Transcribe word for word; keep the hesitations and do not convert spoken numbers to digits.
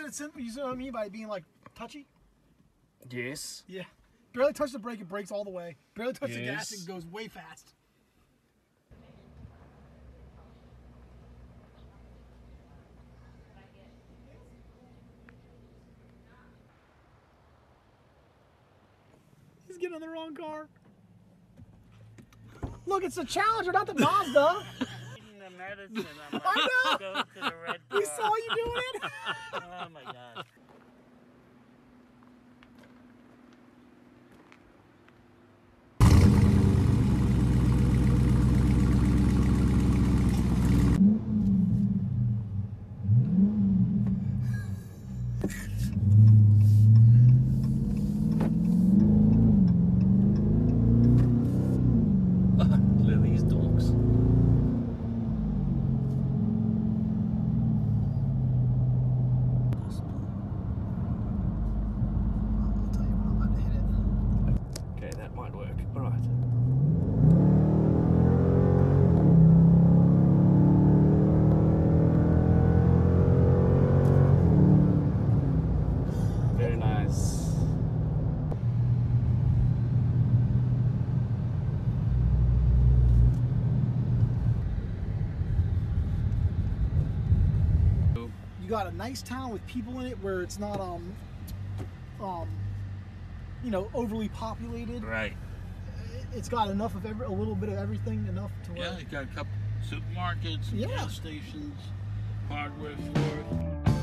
it's in, you see what I mean by being like touchy? Yes. Yeah. Barely touch the brake, it brakes all the way. Barely touch Yes. the gas, it goes way fast. He's getting on the wrong car. Look, it's the Challenger, not the Mazda. Eating the medicine. I'm like, I know. Go to the red We car. saw you doing it. Oh my god. Lily's dogs. I'll tell you when I'm about to hit it. Okay, that might work. All right. Very nice. You got a nice town with people in it where it's not um um you know, overly populated. Right. It's got enough of every, a little bit of everything, enough to where Yeah, you got a couple supermarkets, Yeah. gas stations, hardware stores.